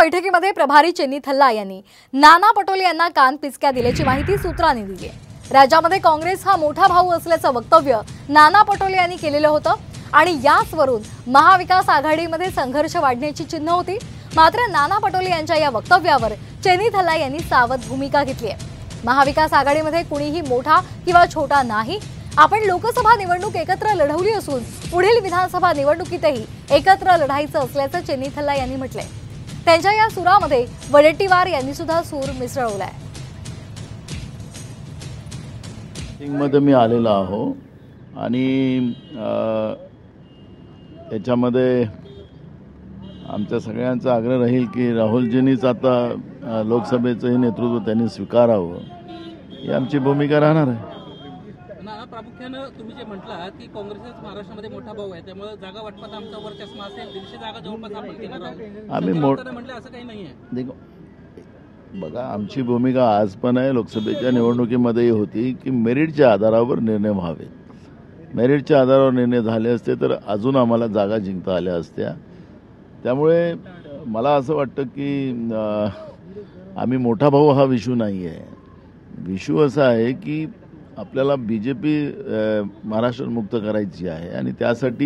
बैठकीमध्ये प्रभारी चेन्नी थल्ला यांनी नाना पटोले यांना कान पिचक्या दिल्याची माहिती सूत्रांनी दिली आहे। राज्यामध्ये काँग्रेस हा मोठा भाऊ असल्याचं वक्तव्य नाना पटोले यांनी केलेलं होतं आणि याचवरून महाविकास आघाडीमध्ये संघर्ष वाढण्याची चिन्ह होती। मात्र नाना पटोले यांच्या या वक्तव्यावर चेन्नी थल्ला यांनी सावध भूमिका घेतली आहे। महाविकास आघाडीमध्ये कुणीही मोठा किंवा छोटा नाही, आपण लोकसभा निवडणूक एकत्र लढवली असून पुढील विधानसभा निवडणुकीतही एकत्र लढायचं असल्याचं चेन्नी थल्ला यांनी म्हटलंय। त्यांच्या या सुरामध्ये वडेट्टीवार यांनी सुद्धा सूर मिसळवलाय। मध्ये मी आलेलो आहो आणि याच्यामध्ये आमच्या सगळ्यांचा आग्रह राहील की राहुलजींनीच आता लोकसभेचं नेतृत्व त्यांनी स्वीकारावं, ही आमची भूमिका राहणार आहे। प्रामुख्यानं तुम्ही जे म्हटलं की काँग्रेसच महाराष्ट्रामध्ये मोठा भाऊ आहे, त्यामुळे जागा वाटपात आमचा वर्चस्व असेल, 150 जागा जवळपास आपण घेणार आहोत। आम्ही म्हटलं असं काही नाहीये। देखो बघा, आमची भूमिका आज पण आहे, लोकसभेच्या निवडणुकीमध्ये होती की मेरिटच्या आधारावर निर्णय व्हावे। मेरिटच्या आधारावर निर्णय झाले असते तर अजून आम्हाला जागा जिंकता आल्या असत्या। त्यामुळे मला असं वाटतं की आम्ही मोठा भाऊ हा विषय नाही आहे। विषय असा आहे की आपल्याला बीजेपी महाराष्ट्र मुक्त करायची आहे आणि त्यासाठी